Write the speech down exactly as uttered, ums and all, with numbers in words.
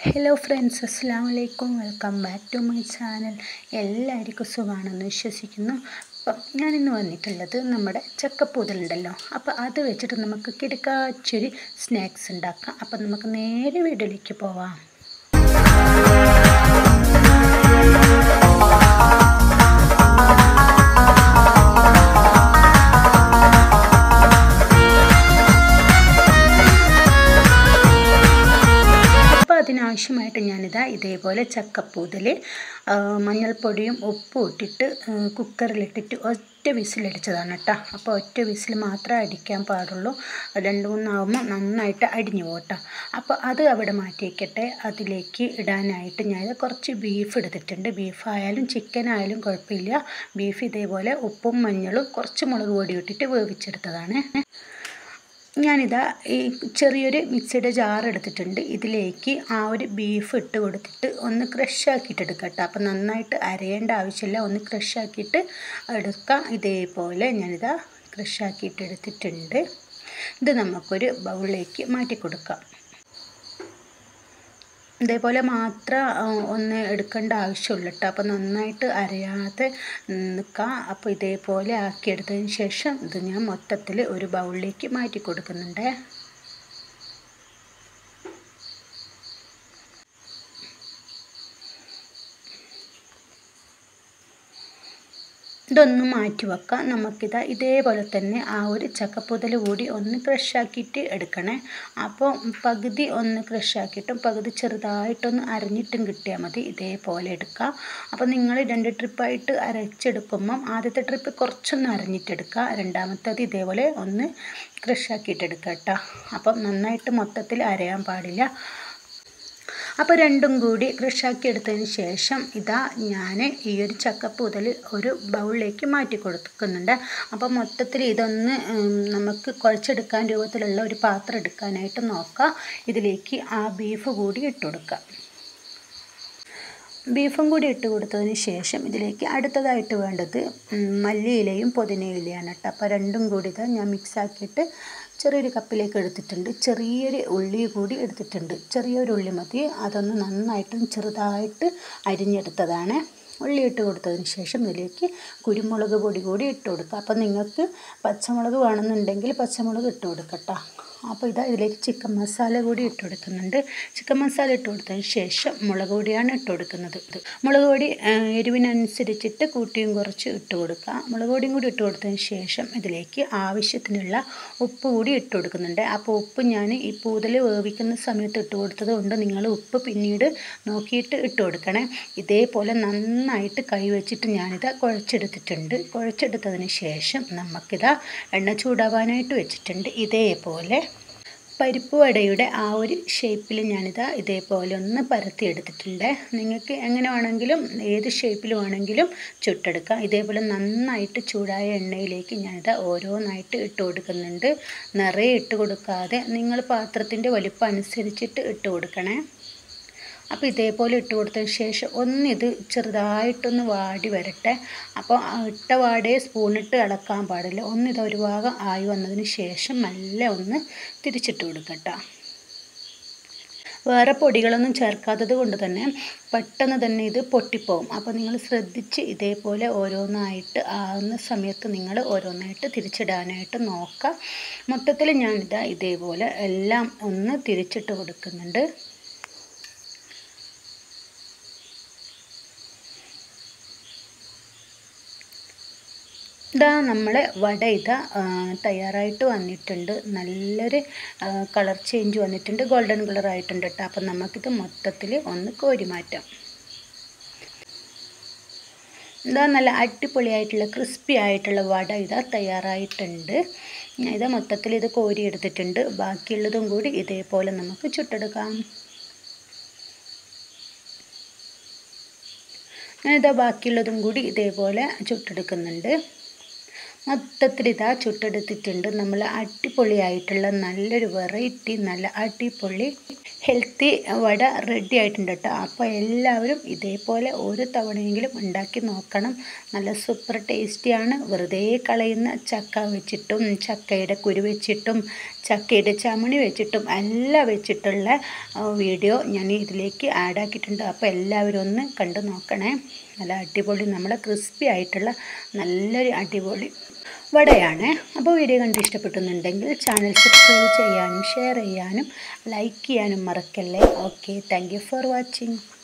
Hello friends, അസ്സലാമു അലൈക്കും. Welcome back to my channel. എല്ലാവർക്കും സുഖമാണെന്ന് വിശ്വസിക്കുന്നു. അപ്പം ഞാനിന്ന് വന്നിട്ടുള്ളത് നമ്മുടെ ചക്കപ്പൂതലുണ്ടല്ലോ, അപ്പോൾ അത് വെച്ചിട്ട് നമുക്ക് കിടക്കാച്ചൊരു സ്നാക്സ് ഉണ്ടാക്കാം. അപ്പം നമുക്ക് നേരെ വീഡിയോയിലേക്ക് പോവാം. അതിനാവശ്യമായിട്ട് ഞാനിതാ ഇതേപോലെ ചക്കപ്പൂതൽ മഞ്ഞൾപ്പൊടിയും ഉപ്പും ഇട്ടിട്ട് കുക്കറിലിട്ടിട്ട് ഒറ്റ വിസിലടിച്ചതാണ് കേട്ടോ. അപ്പോൾ ഒറ്റ വിസിൽ മാത്രമേ അടിക്കാൻ പാടുള്ളൂ, രണ്ട് മൂന്നാകുമ്പോൾ നന്നായിട്ട് അടിഞ്ഞു പോകട്ടോ. അപ്പോൾ അത് അവിടെ മാറ്റി വയ്ക്കട്ടെ. അതിലേക്ക് ഇടാനായിട്ട് ഞാൻ കുറച്ച് ബീഫ് എടുത്തിട്ടുണ്ട്. ബീഫായാലും ചിക്കനായാലും കുഴപ്പമില്ല. ബീഫ് ഇതേപോലെ ഉപ്പും മഞ്ഞളും കുറച്ച് മുളക് പൊടി ഇട്ടിട്ട് വേവിച്ചെടുത്തതാണ്. ഞാനിതാ ഈ ചെറിയൊരു മിക്സിയുടെ ജാർ എടുത്തിട്ടുണ്ട്. ഇതിലേക്ക് ആ ഒരു ബീഫ് ഇട്ട് കൊടുത്തിട്ട് ഒന്ന് ക്രഷ് ആക്കിയിട്ട് എടുക്കാം കേട്ടോ. അപ്പം നന്നായിട്ട് അരയേണ്ട ആവശ്യമില്ല, ഒന്ന് ക്രഷ് ആക്കിയിട്ട് എടുക്കാം. ഇതേപോലെ ഞാനിതാ ക്രഷ് ആക്കിയിട്ട് എടുത്തിട്ടുണ്ട്. ഇത് നമുക്കൊരു ബൗളിലേക്ക് മാറ്റി കൊടുക്കാം. ഇതേപോലെ മാത്രം ഒന്ന് എടുക്കേണ്ട ആവശ്യമുള്ളൂ കേട്ടോ. അപ്പോൾ നന്നായിട്ട് അരയാതെ നിൽക്കാം. അപ്പോൾ ഇതേപോലെ ആക്കിയെടുത്തതിന് ശേഷം ഇത് ഞാൻ മൊത്തത്തിൽ ഒരു ബൗളിലേക്ക് മാറ്റി കൊടുക്കുന്നുണ്ട്. ഇതൊന്ന് മാറ്റി വെക്കാം. നമുക്കിതാ ഇതേപോലെ തന്നെ ആ ഒരു ചക്കപ്പൂതൽ കൂടി ഒന്ന് ക്രഷാക്കിയിട്ട് എടുക്കണേ. അപ്പോൾ പകുതി ഒന്ന് ക്രഷാക്കിയിട്ടും പകുതി ചെറുതായിട്ടൊന്ന് അരഞ്ഞിട്ടും കിട്ടിയാൽ മതി. ഇതേപോലെ എടുക്കാം. അപ്പോൾ നിങ്ങൾ രണ്ട് ട്രിപ്പായിട്ട് അരച്ചെടുക്കുമ്പം ആദ്യത്തെ ട്രിപ്പ് കുറച്ചൊന്ന് അരഞ്ഞിട്ടെടുക്കുക, രണ്ടാമത്തേത് ഇതേപോലെ ഒന്ന് ക്രഷാക്കിയിട്ടെടുക്കുക കേട്ടോ. അപ്പം നന്നായിട്ട് മൊത്തത്തിൽ അരയാൻ പാടില്ല. അപ്പോൾ രണ്ടും കൂടി ക്രഷാക്കി എടുത്തതിന് ശേഷം ഇതാ ഞാൻ ഈ ഒരു ചക്കപ്പൂതൽ ഒരു ബൗളിലേക്ക് മാറ്റി കൊടുക്കുന്നുണ്ട്. അപ്പോൾ മൊത്തത്തിൽ ഇതൊന്ന് നമുക്ക് കുഴച്ചെടുക്കാൻ രൂപത്തിലുള്ള ഒരു പാത്രം എടുക്കാനായിട്ട് നോക്കാം. ഇതിലേക്ക് ആ ബീഫ് കൂടി ഇട്ട് കൊടുക്കാം. ബീഫും കൂടി ഇട്ട് കൊടുത്തതിന് ശേഷം ഇതിലേക്ക് അടുത്തതായിട്ട് വേണ്ടത് മല്ലിയിലയും പുതിനയിലയാണ് കേട്ടോ. അപ്പോൾ രണ്ടും കൂടി ഇതാ ഞാൻ മിക്സാക്കിയിട്ട് ചെറിയൊരു കപ്പിലേക്ക് എടുത്തിട്ടുണ്ട്. ചെറിയൊരു ഉള്ളി കൂടി എടുത്തിട്ടുണ്ട്. ചെറിയൊരു ഉള്ളി മതി. അതൊന്ന് നന്നായിട്ടും ചെറുതായിട്ട് അരിഞ്ഞെടുത്തതാണ്. ഉള്ളി ഇട്ട് കൊടുത്തതിന് ശേഷം ഇതിലേക്ക് കുരുമുളക് പൊടി കൂടി ഇട്ട് കൊടുക്കുക. അപ്പോൾ നിങ്ങൾക്ക് പച്ചമുളക് വേണമെന്നുണ്ടെങ്കിൽ പച്ചമുളക് ഇട്ട് കൊടുക്കട്ടോ. അപ്പോൾ ഇതാ ഇതിലേക്ക് ചിക്കൻ മസാല കൂടി ഇട്ട് കൊടുക്കുന്നുണ്ട്. ചിക്കൻ മസാല ഇട്ട് കൊടുത്തതിന് ശേഷം മുളക് പൊടിയാണ് ഇട്ട് കൊടുക്കുന്നത്. മുളക് പൊടി എരിവിനനുസരിച്ചിട്ട് കൂട്ടിയും കുറച്ച് ഇട്ട് കൊടുക്കുക. മുളക് പൊടിയും കൂടി ഇട്ട് കൊടുത്തതിന് ശേഷം ഇതിലേക്ക് ആവശ്യത്തിനുള്ള ഉപ്പ് കൂടി ഇട്ട് കൊടുക്കുന്നുണ്ട്. അപ്പോൾ ഉപ്പ് ഞാൻ ഈ പൂതൽ വേവിക്കുന്ന സമയത്ത് ഇട്ട് കൊടുത്തത് കൊണ്ട് നിങ്ങൾ ഉപ്പ് പിന്നീട് നോക്കിയിട്ട് ഇട്ട് കൊടുക്കണേ. ഇതേപോലെ നന്നായിട്ട് കൈ വെച്ചിട്ട് ഞാനിത് കുഴച്ചെടുത്തിട്ടുണ്ട്. കുഴച്ചെടുത്തതിന് ശേഷം നമുക്കിതാ എണ്ണ ചൂടാവാനായിട്ട് വെച്ചിട്ടുണ്ട്. ഇതേപോലെ പരിപ്പ് വടയുടെ ആ ഒരു ഷേപ്പിൽ ഞാനിതാ ഇതേപോലെ ഒന്ന് പരത്തിയെടുത്തിട്ടുണ്ട്. നിങ്ങൾക്ക് എങ്ങനെ വേണമെങ്കിലും ഏത് ഷേപ്പിൽ വേണമെങ്കിലും ചുട്ടെടുക്കാം. ഇതേപോലെ നന്നായിട്ട് ചൂടായ എണ്ണയിലേക്ക് ഞാനിതാ ഓരോന്നായിട്ട് ഇട്ട് കൊടുക്കുന്നുണ്ട്. നിറയെ ഇട്ട് കൊടുക്കാതെ നിങ്ങൾ പാത്രത്തിൻ്റെ വലിപ്പം അനുസരിച്ചിട്ട് ഇട്ട് കൊടുക്കണേ. അപ്പോൾ ഇതേപോലെ ഇട്ട് കൊടുത്തതിന് ശേഷം ഒന്നിത് ചെറുതായിട്ടൊന്ന് വാടി വരട്ടെ. അപ്പോൾ ഇട്ട വാടയെ സ്പൂണിട്ട് ഇളക്കാൻ പാടില്ല. ഒന്നിത് ഒരു ഭാഗം ആയി വന്നതിന് ശേഷം നല്ല ഒന്ന് തിരിച്ചിട്ട് കൊടുക്കട്ടോ. വേറെ പൊടികളൊന്നും ചേർക്കാത്തത് കൊണ്ട് തന്നെ പെട്ടെന്ന് തന്നെ ഇത് പൊട്ടിപ്പോവും. അപ്പോൾ നിങ്ങൾ ശ്രദ്ധിച്ച് ഇതേപോലെ ഓരോന്നായിട്ട് ആകുന്ന സമയത്ത് നിങ്ങൾ ഓരോന്നായിട്ട് തിരിച്ചിടാനായിട്ട് നോക്കുക. മൊത്തത്തിൽ ഞാനിതാ ഇതേപോലെ എല്ലാം ഒന്ന് തിരിച്ചിട്ട് കൊടുക്കുന്നുണ്ട്. ഇതാ നമ്മളെ വട ഇതാ തയ്യാറായിട്ട് വന്നിട്ടുണ്ട്. നല്ലൊരു കളർ ചേഞ്ച് വന്നിട്ടുണ്ട്, ഗോൾഡൻ കളർ ആയിട്ടുണ്ട് കേട്ടോ. അപ്പം നമുക്കിത് മൊത്തത്തിൽ ഒന്ന് കോരി മാറ്റാം. ഇതാ നല്ല അടിപൊളിയായിട്ടുള്ള ക്രിസ്പി ആയിട്ടുള്ള വട ഇതാ തയ്യാറായിട്ടുണ്ട്. ഇതാ മൊത്തത്തിൽ ഇത് കോരി എടുത്തിട്ടുണ്ട്. ബാക്കിയുള്ളതും കൂടി ഇതേപോലെ നമുക്ക് ചുട്ടെടുക്കാം. ഞാനിതാ ബാക്കിയുള്ളതും കൂടി ഇതേപോലെ ചുട്ടെടുക്കുന്നുണ്ട്. മൊത്തത്തിൽ ഇതാ ചുട്ടെടുത്തിട്ടുണ്ട്. നമ്മൾ അടിപൊളിയായിട്ടുള്ള നല്ലൊരു വെറൈറ്റി നല്ല അടിപൊളി ഹെൽത്തി വട റെഡി ആയിട്ടുണ്ട് കേട്ടോ. അപ്പോൾ എല്ലാവരും ഇതേപോലെ ഒരു തവണയെങ്കിലും ഉണ്ടാക്കി നോക്കണം. നല്ല സൂപ്പർ ടേസ്റ്റിയാണ്. വെറുതെ കളയുന്ന ചക്ക വെച്ചിട്ടും ചക്കയുടെ കുരു വെച്ചിട്ടും ചക്കയുടെ ചമണി വെച്ചിട്ടും എല്ലാം വെച്ചിട്ടുള്ള വീഡിയോ ഞാൻ ഇതിലേക്ക് ആഡ് ആക്കിയിട്ടുണ്ട്. അപ്പോൾ എല്ലാവരും ഒന്ന് കണ്ടു നോക്കണേ. നല്ല അടിപൊളി നമ്മുടെ ക്രിസ്പി ആയിട്ടുള്ള നല്ലൊരു അടിപൊളി വടയാണ്. അപ്പോൾ വീഡിയോ കണ്ട് ഇഷ്ടപ്പെട്ടുന്നുണ്ടെങ്കിൽ ചാനൽ സബ്സ്ക്രൈബ് ചെയ്യാനും ഷെയർ ചെയ്യാനും ലൈക്ക് ചെയ്യാനും മറക്കല്ലേ. Okay, thank you for watching.